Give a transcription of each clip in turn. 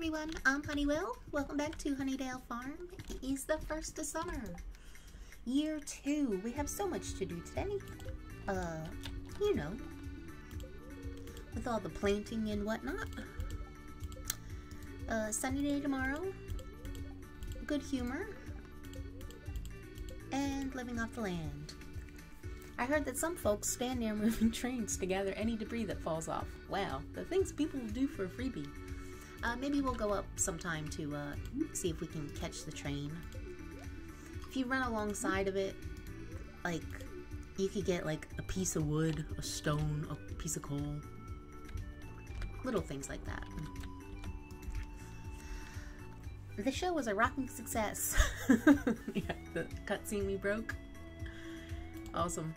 everyone, I'm Honeywell. Welcome back to Honeydale Farm. It is the 1st of summer. Year 2. We have so much to do today. You know, with all the planting and whatnot. Sunny day tomorrow. Good humor. And living off the land. I heard that some folks stand near moving trains to gather any debris that falls off. Wow, the things people do for a freebie. Maybe we'll go up sometime to see if we can catch the train. If you run alongside of it, like, you could get like a piece of wood, a stone, a piece of coal. Little things like that. The show was a rocking success. Yeah, the cutscene we broke. Awesome.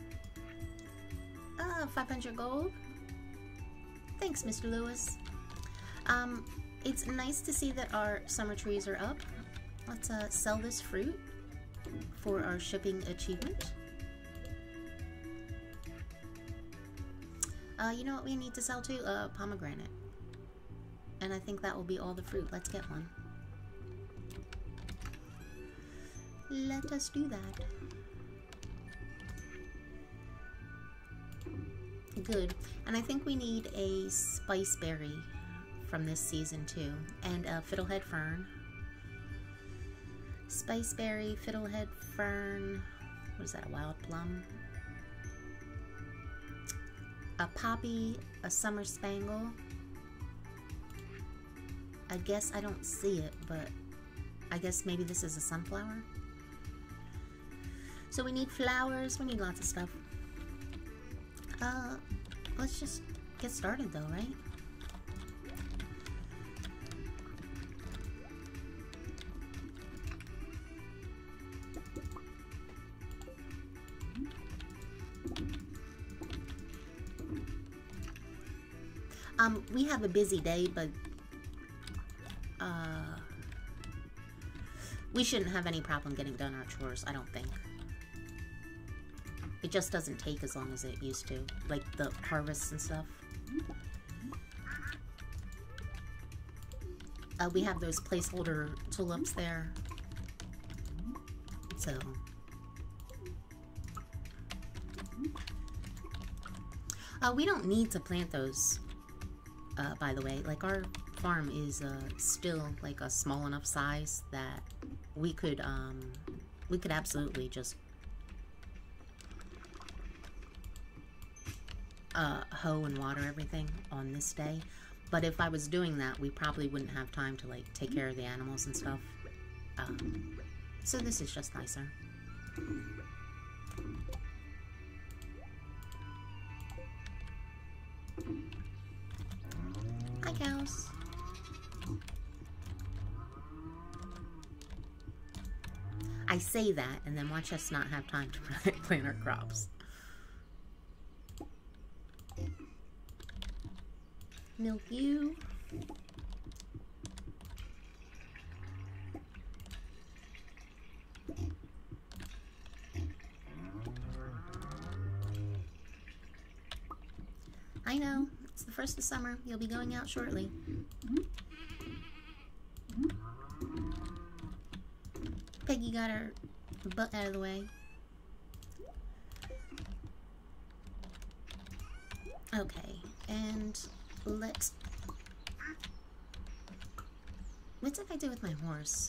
500 gold. Thanks, Mr. Lewis. It's nice to see that our summer trees are up. Let's sell this fruit for our shipping achievement. You know what we need to sell too? Pomegranate. And I think that will be all the fruit. Let's get one. Let us do that. Good. And I think we need a spice berry from this season too. And a fiddlehead fern. Spiceberry, fiddlehead fern. What is that, a wild plum? A poppy, a summer spangle. I guess I don't see it, but I guess maybe this is a sunflower. So we need flowers, we need lots of stuff. Let's just get started though, right? We have a busy day, but we shouldn't have any problem getting done our chores, I don't think. It just doesn't take as long as it used to, like the harvests and stuff. We have those placeholder tulips there, so we don't need to plant those, by the way. Like, our farm is still like a small enough size that we could absolutely just hoe and water everything on this day. But if I was doing that, we probably wouldn't have time to like take care of the animals and stuff. So this is just nicer. Hi, cows. I say that and then watch us not have time to plant our crops. Milk you. I know, it's the 1st of summer. You'll be going out shortly. Peggy got her butt out of the way. Okay, and let's... What did I do with my horse?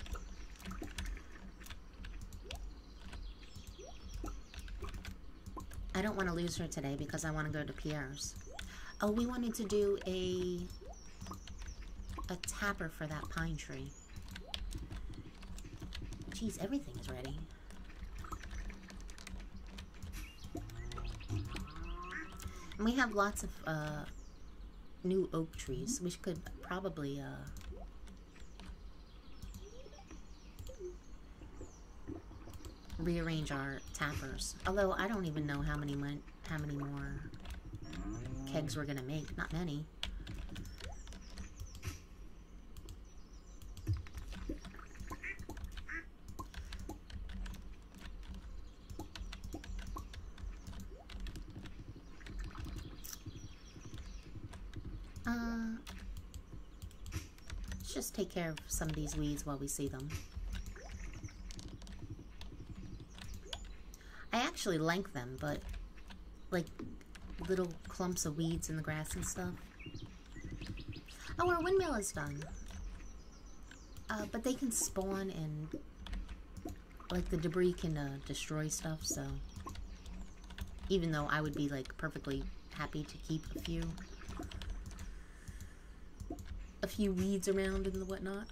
I don't want to lose her today because I want to go to Pierre's. Oh, we wanted to do a tapper for that pine tree. Jeez, everything is ready. And we have lots of new oak trees. We could probably rearrange our tappers. Although I don't even know how many more kegs we're gonna make. Not many. let's just take care of some of these weeds while we see them. I actually like them, but like little clumps of weeds in the grass and stuff. Oh, our windmill is done. But they can spawn and like the debris can destroy stuff, so even though I would be like perfectly happy to keep a few weeds around and whatnot,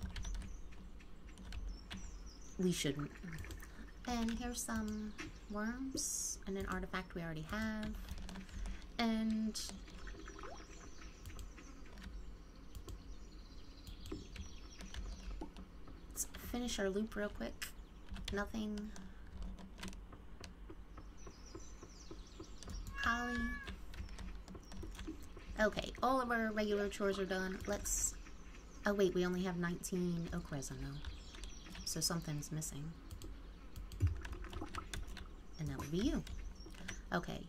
we shouldn't. And here's some worms and an artifact we already have. And let's finish our loop real quick. Nothing. Holly. Okay, all of our regular chores are done. Let's... Oh wait, we only have 19 oak resin though. So something's missing. And that would be you. Okay,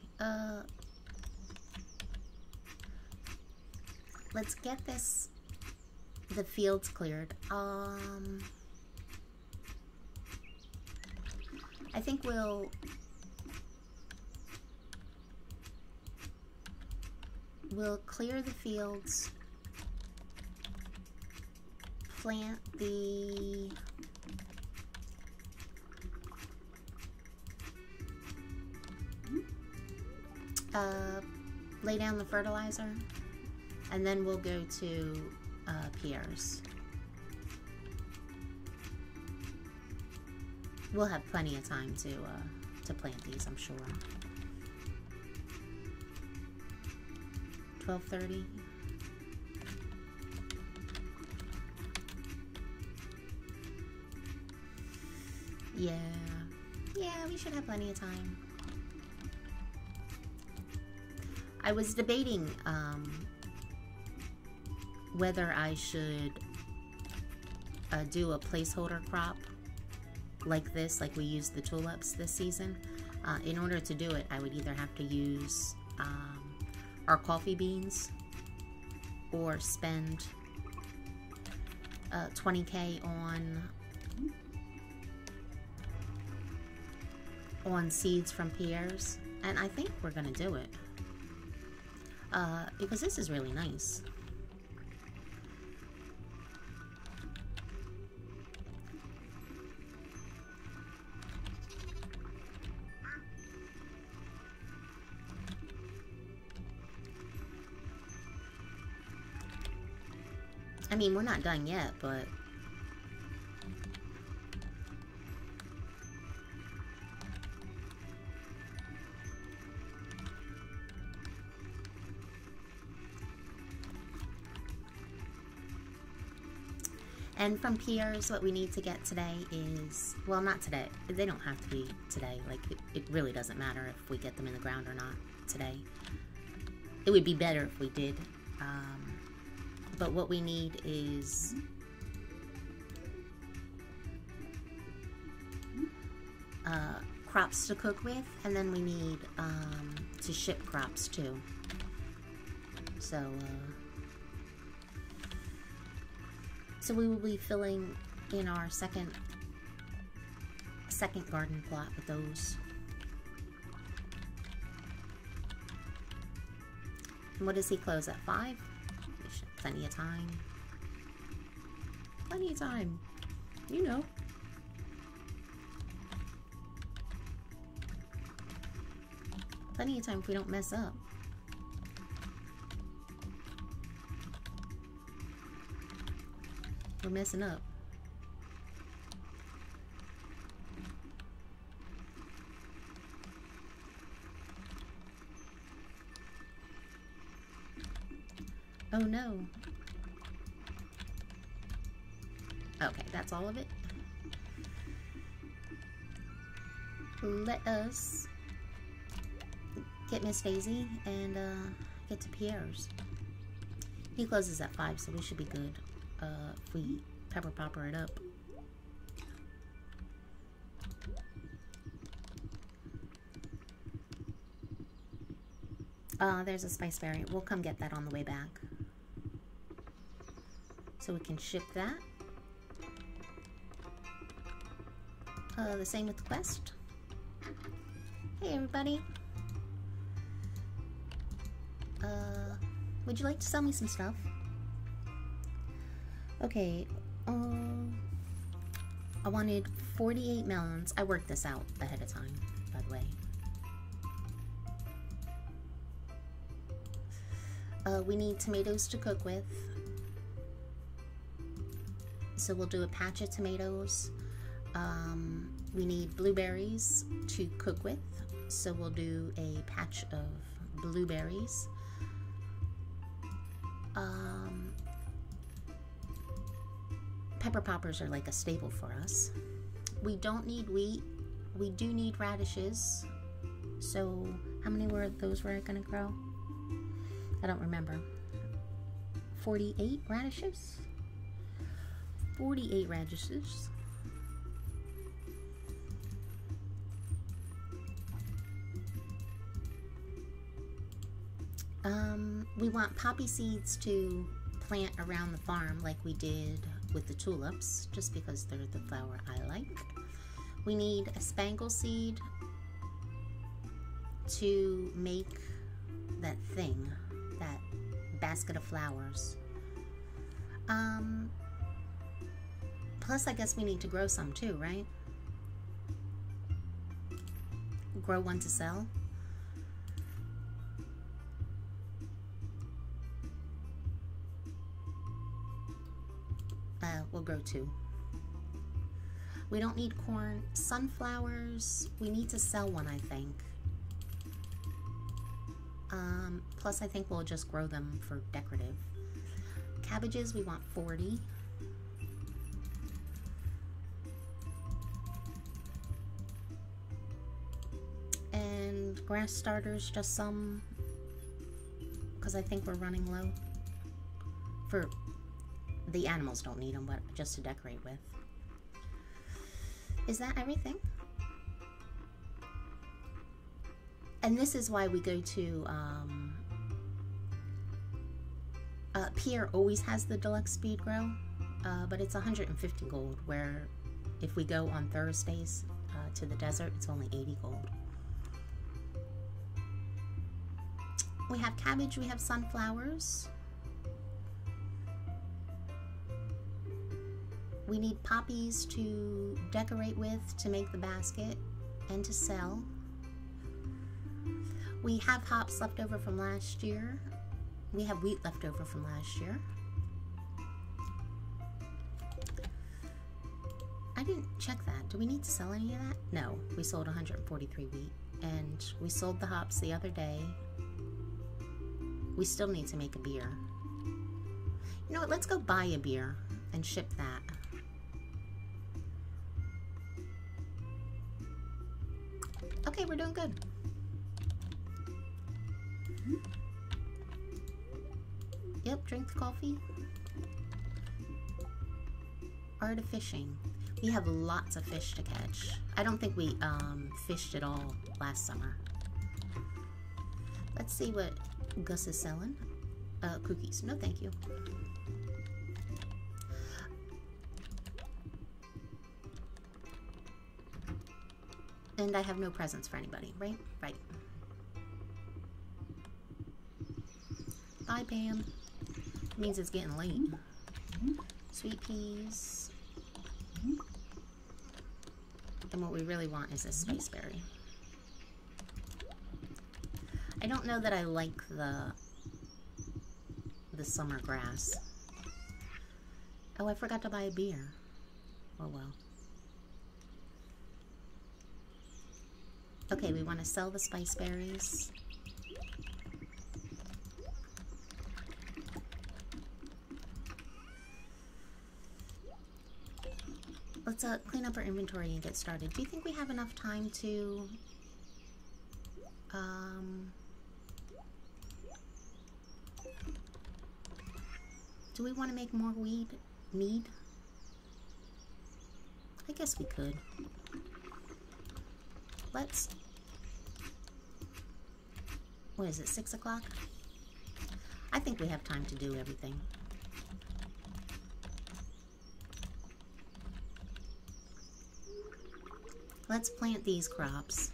let's get the fields cleared. I think we'll clear the fields, plant the lay down the fertilizer, and then we'll go to Pierre's. We'll have plenty of time to plant these, I'm sure. 12:30. Yeah, we should have plenty of time. I was debating whether I should do a placeholder crop like this, like we used the tulips this season. In order to do it, I would either have to use our coffee beans or spend 20k on seeds from Pierre's, and I think we're gonna do it because this is really nice. I mean, we're not done yet, but and from Pierre's, what we need to get today is, well, not today. They don't have to be today. Like, it really doesn't matter if we get them in the ground or not today. It would be better if we did. But what we need is crops to cook with, and then we need to ship crops too. So we will be filling in our second garden plot with those. And what does he close at? 5? Plenty of time. Plenty of time. You know. Plenty of time if we don't mess up. We're messing up. Oh no. Okay, that's all of it. Let us get Miss Daisy and get to Pierre's. He closes at 5, so we should be good if we pepper popper it up. There's a spice berry. We'll come get that on the way back. So we can ship that. The same with the quest. Hey everybody. Would you like to sell me some stuff? Okay, I wanted 48 melons. I worked this out ahead of time, by the way. We need tomatoes to cook with. So we'll do a patch of tomatoes. We need blueberries to cook with. So we'll do a patch of blueberries. Pepper poppers are like a staple for us. We don't need wheat. We do need radishes. So how many were those were gonna grow? I don't remember. 48 radishes? 48 radishes. We want poppy seeds to plant around the farm like we did with the tulips, just because they're the flower I like. We need a spangle seed to make that thing, that basket of flowers. Plus I guess we need to grow some too, right? Grow one to sell. We'll grow 2. We don't need corn. Sunflowers, we need to sell one, I think. Plus I think we'll just grow them for decorative. Cabbages, we want 40. And grass starters, just some, because I think we're running low. The animals don't need them, but just to decorate with. Is that everything? And this is why we go to, Pierre always has the deluxe speed grow, but it's 150 gold, where if we go on Thursdays to the desert, it's only 80 gold. We have cabbage, we have sunflowers. We need poppies to decorate with, to make the basket, and to sell. We have hops left over from last year. We have wheat left over from last year. I didn't check that. Do we need to sell any of that? No, we sold 143 wheat. And we sold the hops the other day. We still need to make a beer. You know what, let's go buy a beer and ship that. Okay, we're doing good. Yep, drink the coffee. Art of fishing. We have lots of fish to catch. I don't think we fished at all last summer. Let's see what Gus is selling. Cookies. No, thank you. And I have no presents for anybody, right? Right. Bye, Pam. Means it's getting late. Sweet peas. And what we really want is a spiceberry. I don't know that I like the summer grass. Oh, I forgot to buy a beer. Oh well. Okay, we want to sell the spiceberries. Let's clean up our inventory and get started. Do you think we have enough time to do we want to make more mead? I guess we could. Let's, what is it, 6 o'clock? I think we have time to do everything. Let's plant these crops.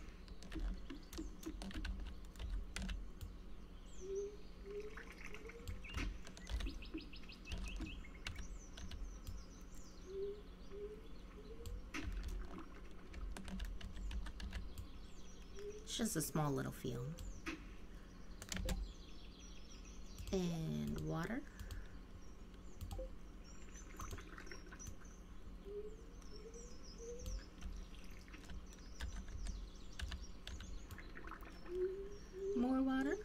It's just a small little field. And water. More water.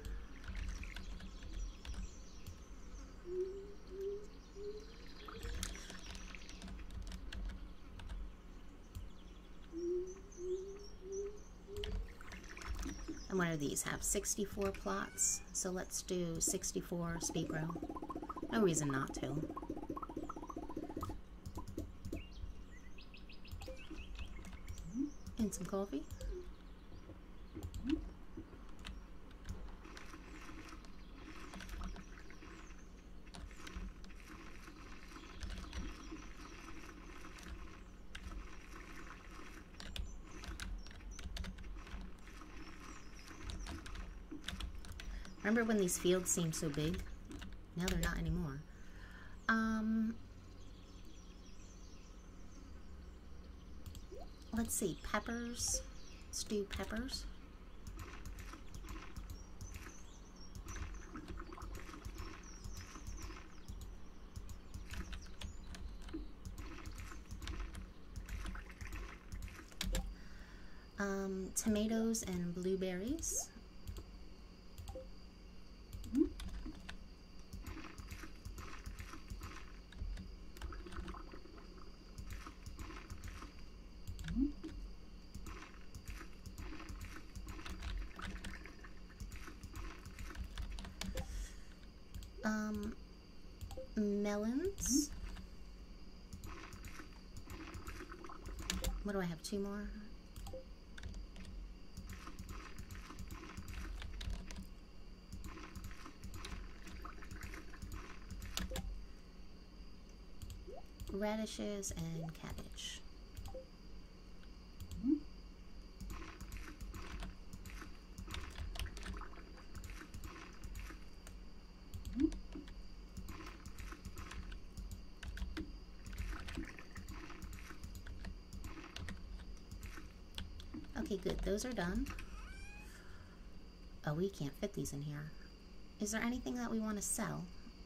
And what are these? Have 64 plots. So let's do 64 speed grow. No reason not to. And some coffee. Remember when these fields seemed so big? Now they're not anymore. Let's see, peppers. Let's do peppers. Tomatoes and blueberries. Melons. What do I have? 2 more? Radishes and cabbage. Okay, good. Those are done. Oh, we can't fit these in here. Is there anything that we want to sell?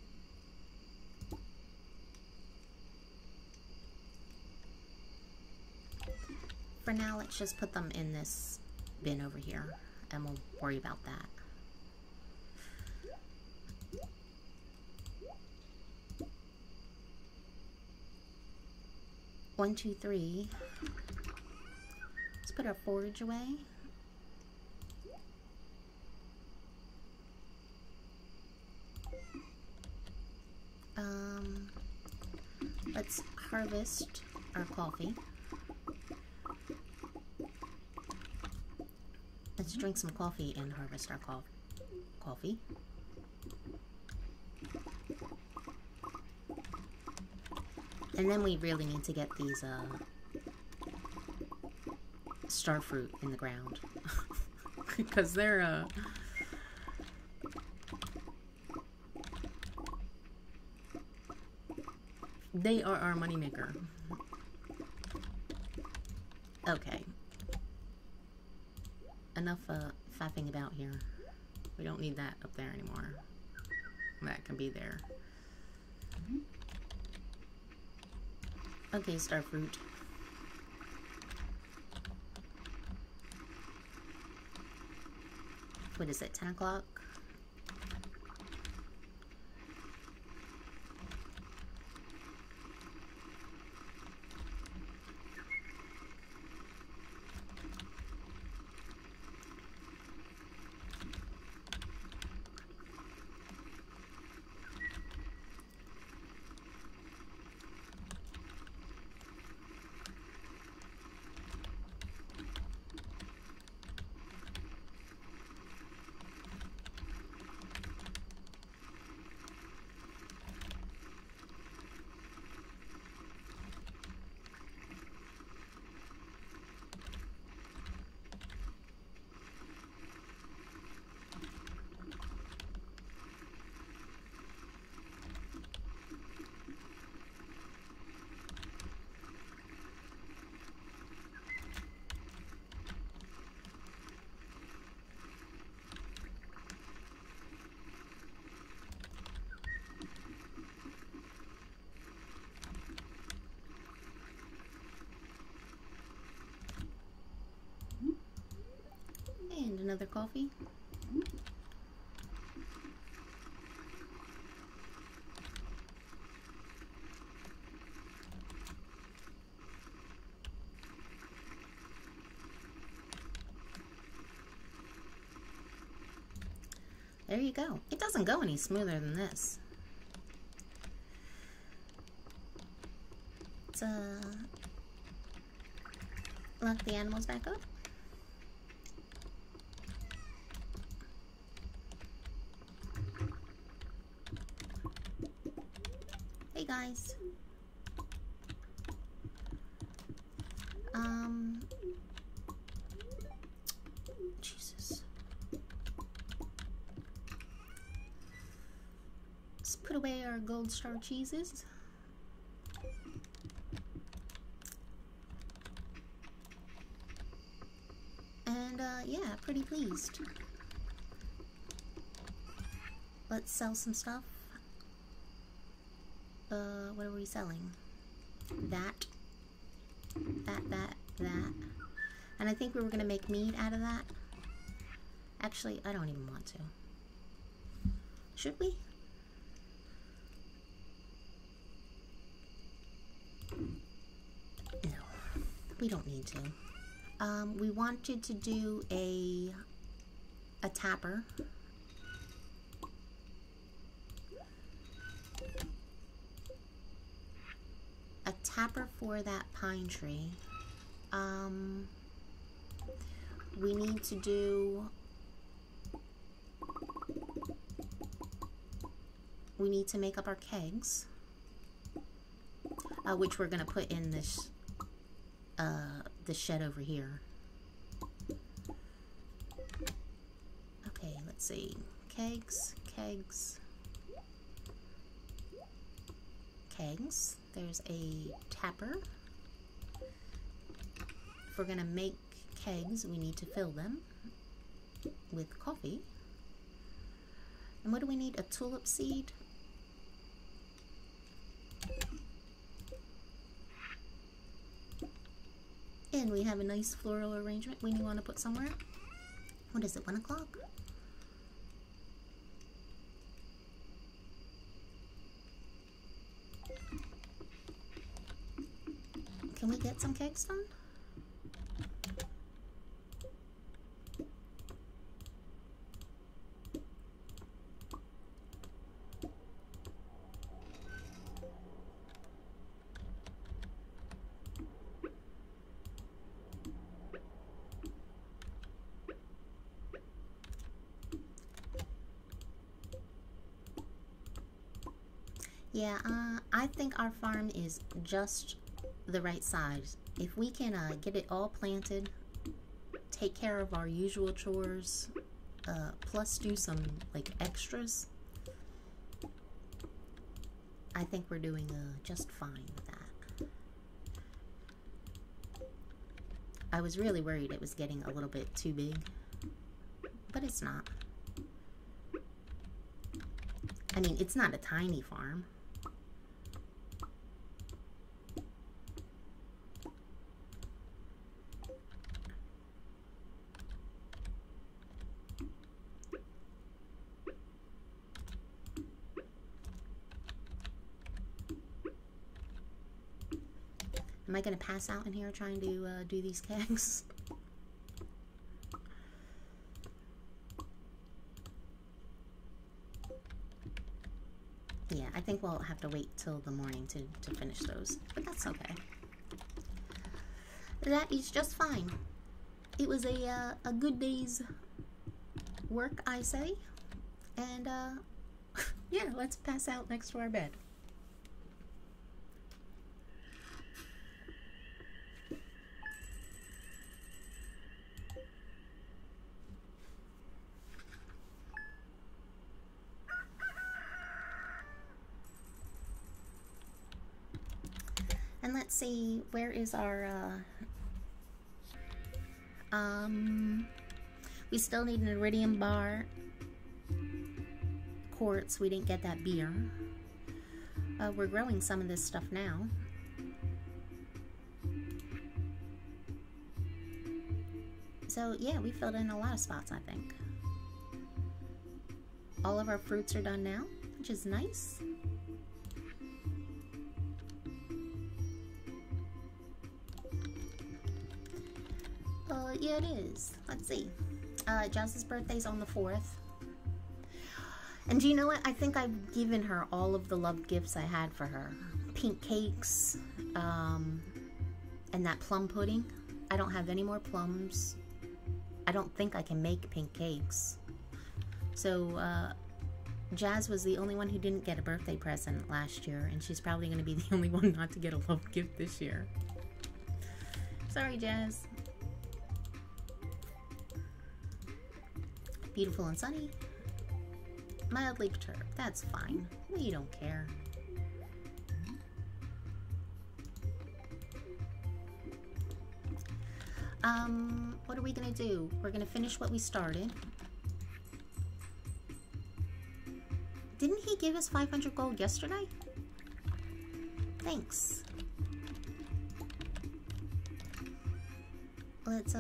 For now, let's just put them in this bin over here, and we'll worry about that. One, two, three. Let's put our forage away. Let's harvest our coffee. Let's drink some coffee and harvest our coffee. And then we really need to get these starfruit in the ground. Because they're they are our moneymaker. Okay. Enough faffing about here. We don't need that up there anymore. That can be there. Okay, starfruit. What is it, 10 o'clock? another coffee? There you go. It doesn't go any smoother than this. Let's lock the animals back up. Hey guys. Jesus. Let's put away our gold star cheeses. And yeah, pretty pleased. Let's sell some stuff. What are we selling? That. And I think we were gonna make mead out of that. Actually, I don't even want to. Should we? No, we don't need to. We wanted to do a tapper. A tapper for that pine tree. We need to do... We need to make up our kegs. Which we're gonna put in this the shed over here. Okay, let's see. Kegs. There's a tapper. If we're gonna make kegs, we need to fill them with coffee. And what do we need? A tulip seed? And we have a nice floral arrangement we want to put somewhere. What is it, 1 o'clock? Can we get some kegs done? Yeah, I think our farm is just the right size. If we can get it all planted, take care of our usual chores, plus do some like extras, I think we're doing just fine with that. I was really worried it was getting a little bit too big, but it's not. I mean, it's not a tiny farm. Am I gonna pass out in here trying to do these kegs? Yeah, I think we'll have to wait till the morning to finish those, but that's okay. That is just fine. It was a good day's work, I say, and yeah, let's pass out next to our bed. And let's see, where is our, we still need an iridium bar, quartz, we didn't get that beer. We're growing some of this stuff now. So yeah, we filled in a lot of spots, I think. All of our fruits are done now, which is nice. Yeah, it is. Let's see. Jazz's birthday's on the 4th. And do you know what? I think I've given her all of the love gifts I had for her. Pink cakes, and that plum pudding. I don't have any more plums. I don't think I can make pink cakes. So, Jazz was the only one who didn't get a birthday present last year, and she's probably going to be the only one not to get a love gift this year. Sorry, Jazz. Beautiful and sunny. Mildly perturbed. That's fine. We don't care. What are we gonna do? We're gonna finish what we started. Didn't he give us 500 gold yesterday? Thanks. Let's,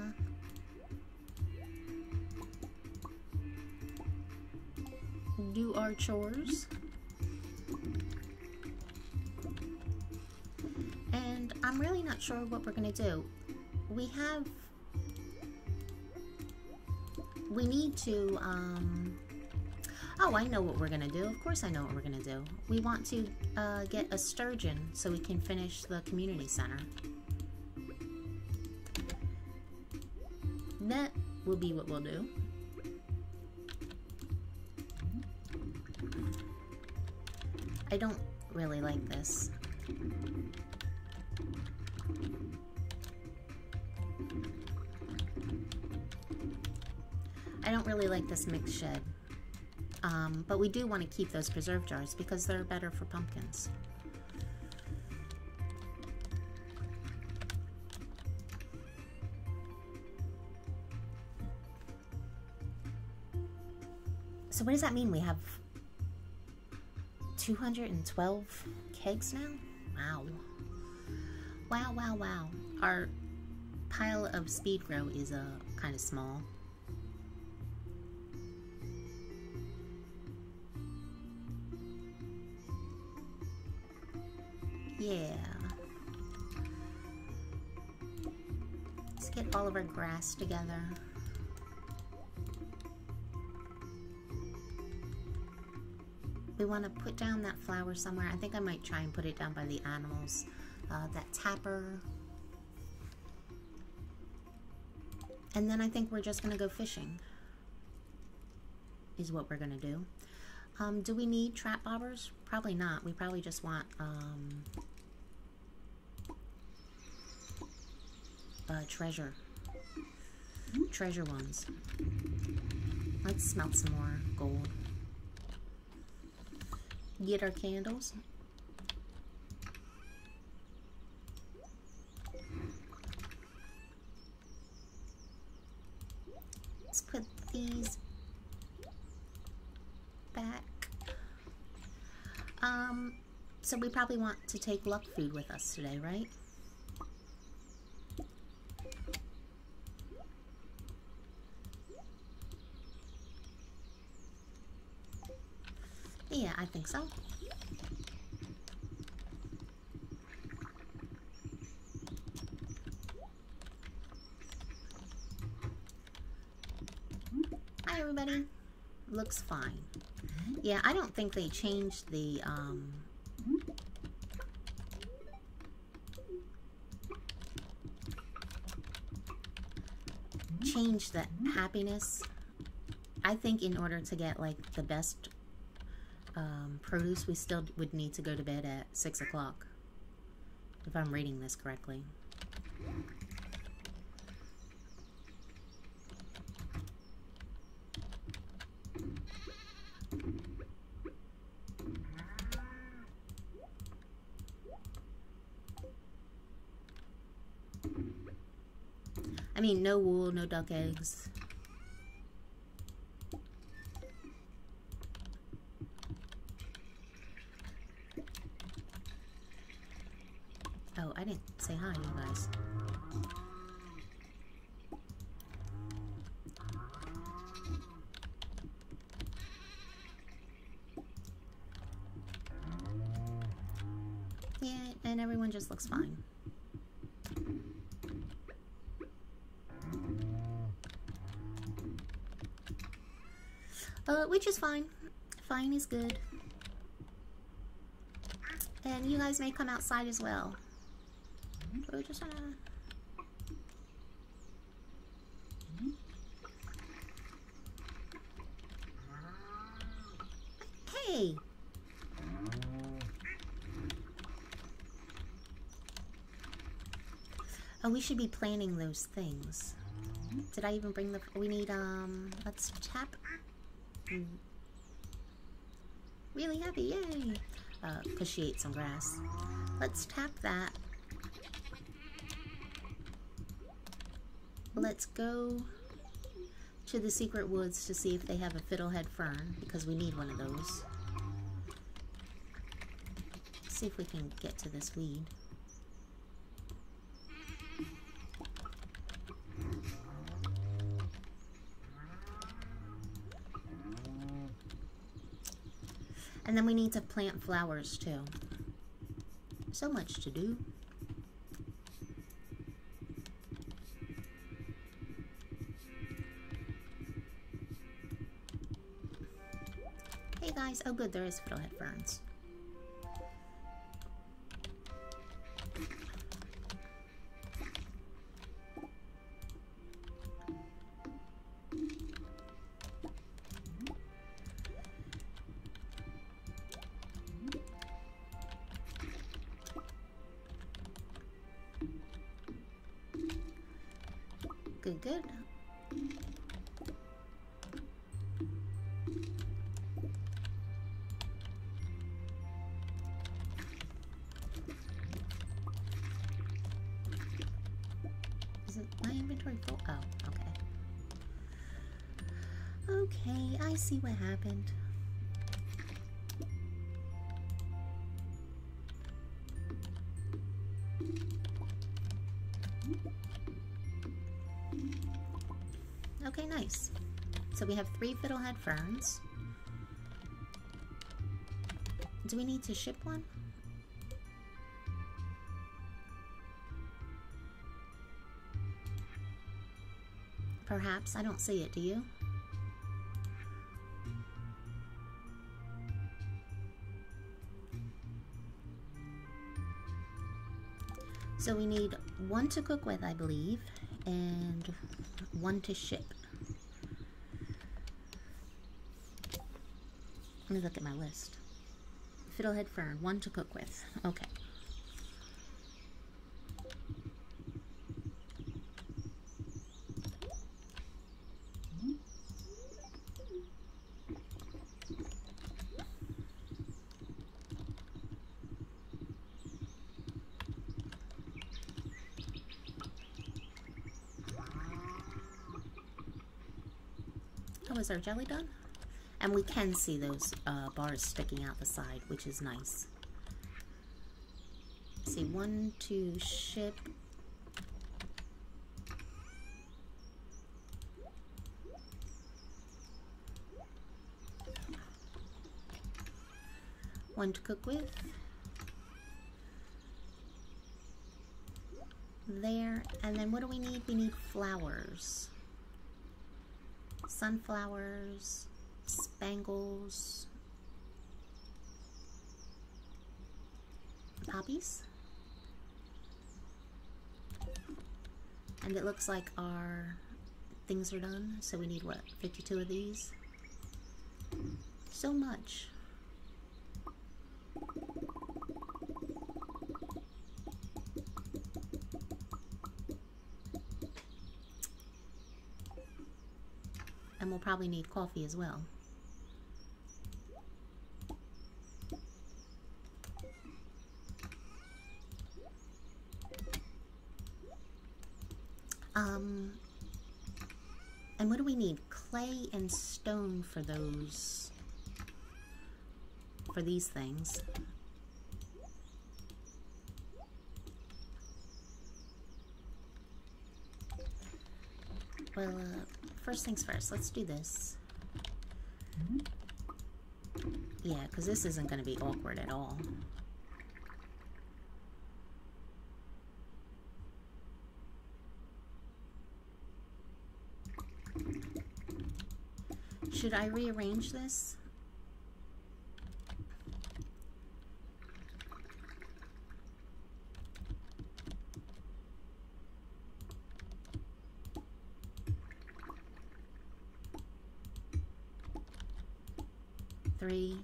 do our chores. And I'm really not sure what we're gonna do. We need to, oh, I know what we're gonna do. Of course I know what we're gonna do. We want to get a sturgeon so we can finish the community center. That will be what we'll do. I don't really like this. I don't really like this mixed shed. But we do want to keep those preserve jars because they're better for pumpkins. So what does that mean? We have 212 kegs now? Wow. Wow, wow, wow. Our pile of speed grow is kind of small. Yeah. Let's get all of our grass together. We want to put down that flower somewhere. I think I might try and put it down by the animals. That tapper. And then I think we're just going to go fishing. Is what we're going to do. Do we need trap bobbers? Probably not. We probably just want treasure ones. Let's smelt some more gold. Get our candles. Let's put these back. So we probably want to take luck food with us today, right? Yeah, I think so. Hi, everybody. Looks fine. Yeah, I don't think they changed the, change the happiness. I think in order to get, like, the best produce, we still would need to go to bed at 6 o'clock, if I'm reading this correctly. I mean, no wool, no duck eggs. Oh, I didn't say hi, you guys. Yeah, and everyone just looks fine. Which is fine. Fine is good. And you guys may come outside as well. We're just gonna... Hey! Oh, we should be planting those things. Did I even bring the... We need, let's tap... Really happy, yay! Because she ate some grass. Let's tap that. Let's go to the secret woods to see if they have a fiddlehead fern, because we need one of those. See if we can get to this weed. And then we need to plant flowers too. So much to do. Hey guys, oh good, there is fiddlehead ferns. Good, good. Is it my inventory full? Oh, okay. Okay, I see what happened. Okay, nice. So we have 3 fiddlehead ferns. Do we need to ship one? Perhaps. I don't see it, do you? So we need 1 to cook with, I believe, and 1 to ship. Let me look at my list. Fiddlehead fern, 1 to cook with. Okay. Oh, is our jelly done? And we can see those bars sticking out the side, which is nice. Let's see, 1 to ship. One to cook with. There, and then what do we need? We need flowers. Sunflowers. Spangles, poppies, and it looks like our things are done, so we need what, 52 of these? So much. And we'll probably need coffee as well. And what do we need? Clay and stone for those, for these things. Well, first things first, let's do this. Yeah, because this isn't going to be awkward at all. Should I rearrange this? Three,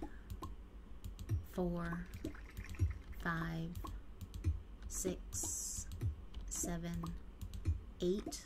4, 5, 6, 7, 8.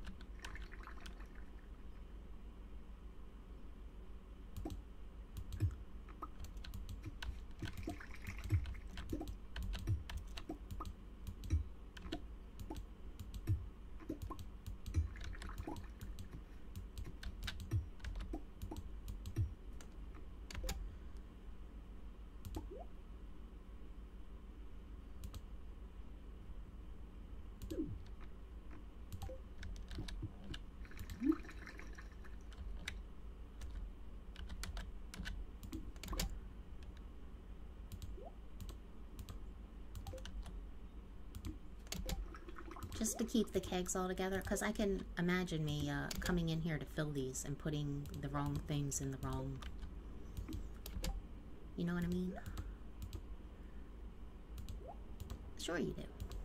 Just to keep the kegs all together, because I can imagine me coming in here to fill these and putting the wrong things in the wrong... You know what I mean? Sure you do.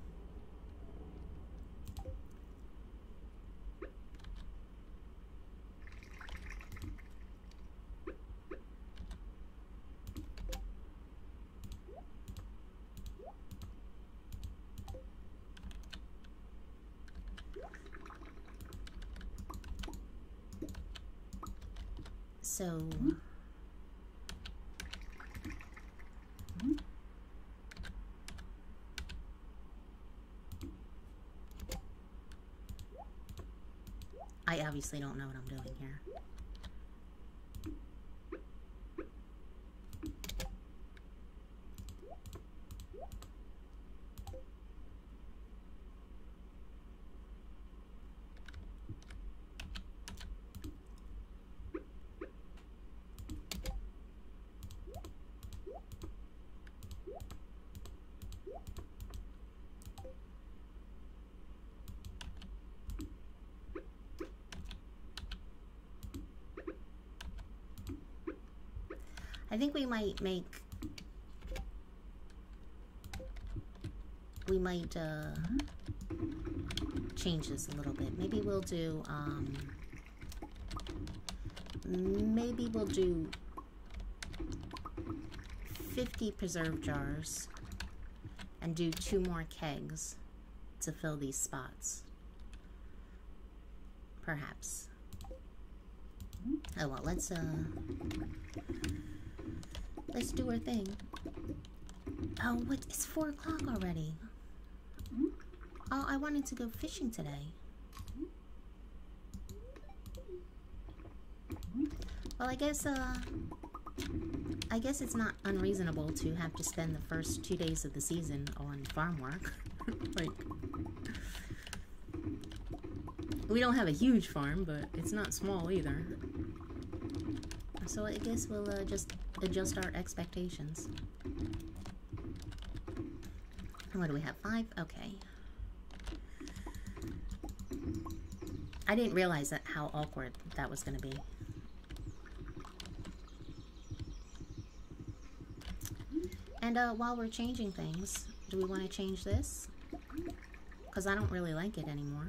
So, I obviously don't know what I'm doing here. I think we might change this a little bit. Maybe we'll do, 50 preserve jars and do 2 more kegs to fill these spots. Perhaps. Oh well, let's do our thing. Oh, what? It's 4 o'clock already. Oh, I wanted to go fishing today. Well, I guess it's not unreasonable to have to spend the first 2 days of the season on farm work. Like, we don't have a huge farm, but it's not small either. So I guess we'll just adjust our expectations. What do we have? 5? Okay. I didn't realize that how awkward that was going to be. And while we're changing things, do we want to change this? Because I don't really like it anymore.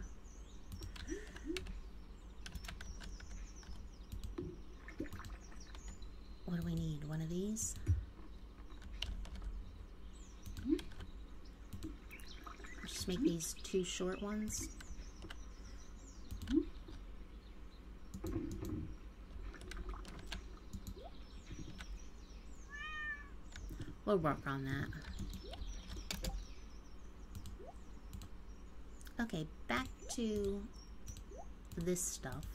What do we need? One of these? Just make these 2 short ones. We'll work on that. Okay, back to this stuff.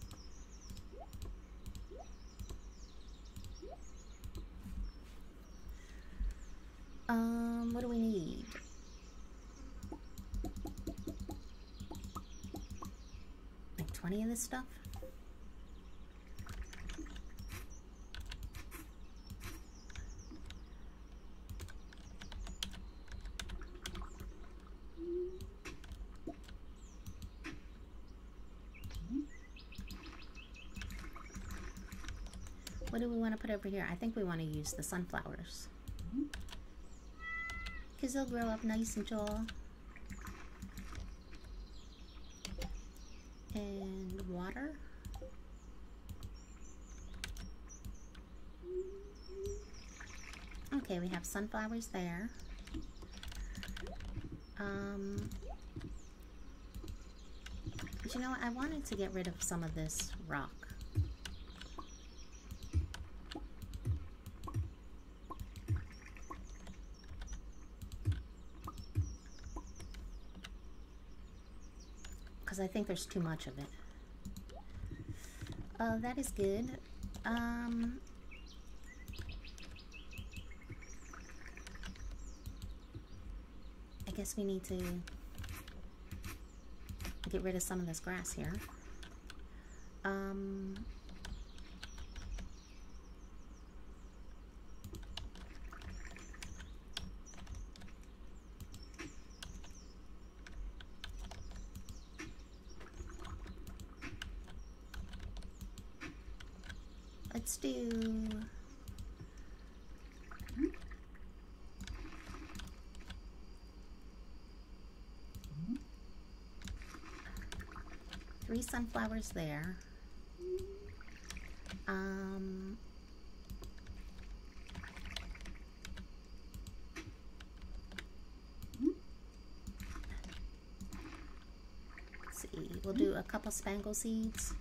What do we need? Like 20 of this stuff? What do we want to put over here? I think we want to use the sunflowers. Because they'll grow up nice and tall. And water. Okay, we have sunflowers there. But you know what? I wanted to get rid of some of this rock. Because I think there's too much of it. That is good. I guess we need to get rid of some of this grass here. Let's do 3 sunflowers there. Let's see, we'll do a couple spangle seeds.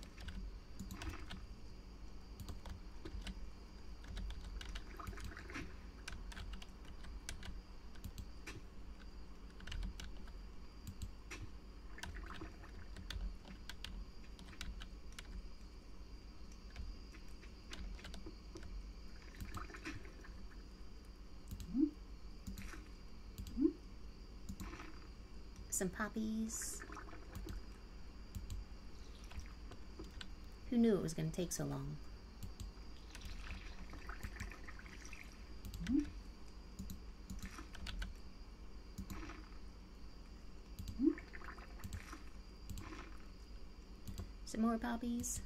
Some poppies. Who knew it was going to take so long? Some more poppies.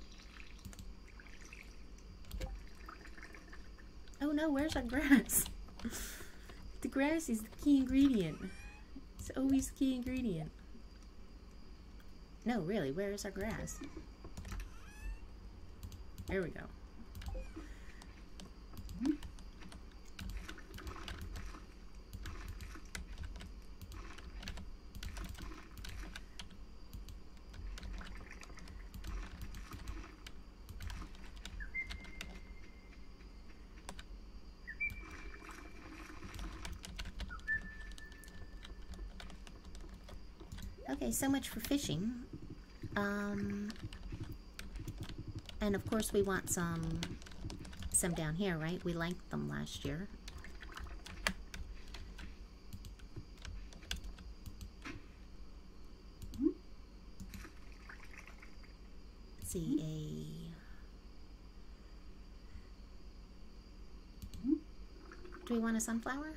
Oh no, where's our grass? The grass is the key ingredient. It's always the key ingredient. No, really, where is our grass? There we go. Okay, so much for fishing. And of course we want some down here, right? We liked them last year. Let's see, do we want a sunflower?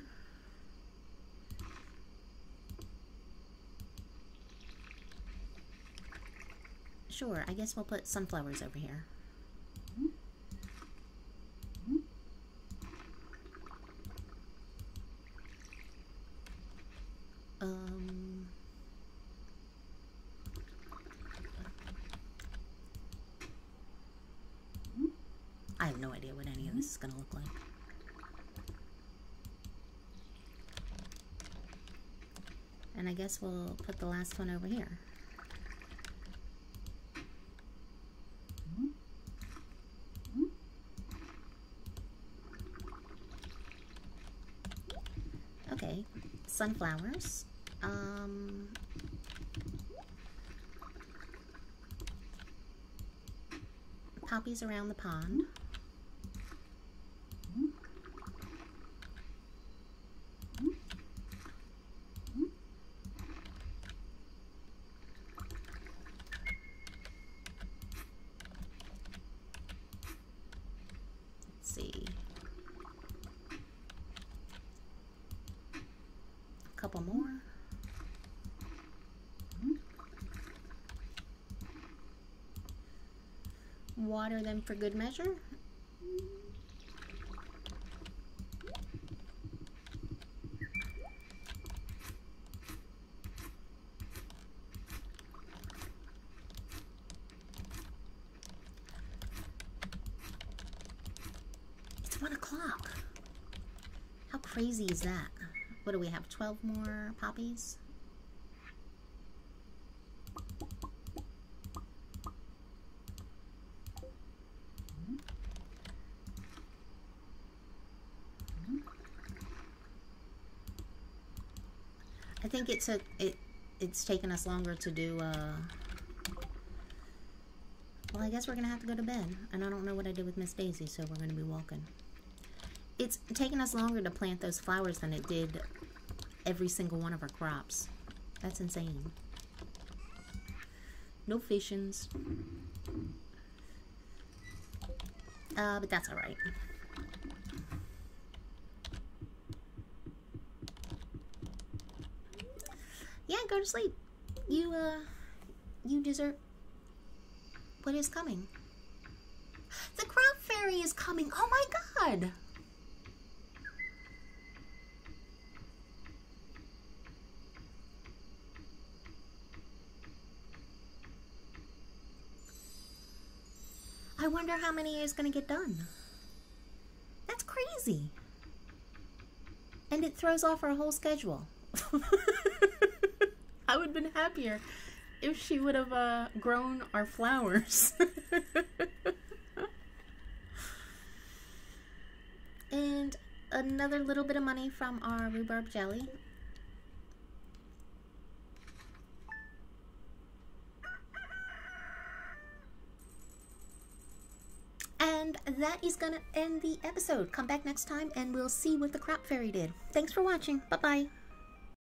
Sure, I guess we'll put sunflowers over here. I have no idea what any of this is going to look like. And I guess we'll put the last one over here. Okay, sunflowers. Poppies around the pond. Let's see. A couple more. Water them for good measure. It's 1 o'clock. How crazy is that? What do we have? 12 more poppies? I think it's taken us longer to do, well, I guess we're gonna have to go to bed. And I don't know what I did with Miss Daisy, so we're gonna be walking. It's taken us longer to plant those flowers than it did every single one of our crops. That's insane. No fishins. But that's alright. Yeah, go to sleep. You deserve what is coming. The crop fairy is coming. Oh my god. I wonder how many is going to get done. That's crazy. And it throws off our whole schedule. I would have been happier if she would have grown our flowers. And another little bit of money from our rhubarb jelly. And that is going to end the episode. Come back next time and we'll see what the crop fairy did. Thanks for watching. Bye-bye.